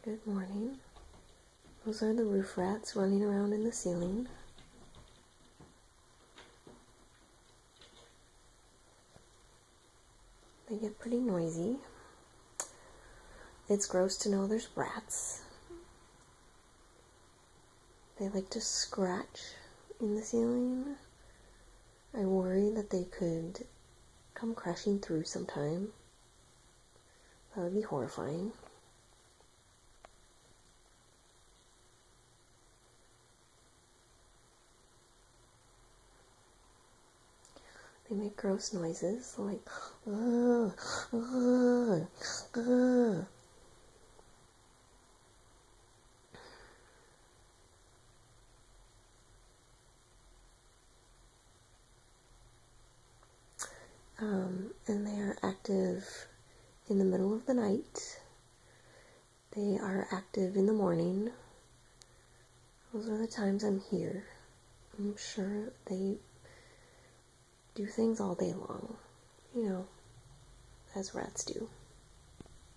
Good morning. Those are the roof rats running around in the ceiling. They get pretty noisy. It's gross to know there's rats. They like to scratch in the ceiling. I worry that they could come crashing through sometime. That would be horrifying. They make gross noises like ugh, ugh, ugh. And they are active in the middle of the night. They are active in the morning. Those are the times I'm here. I'm sure they do things all day long, as rats do.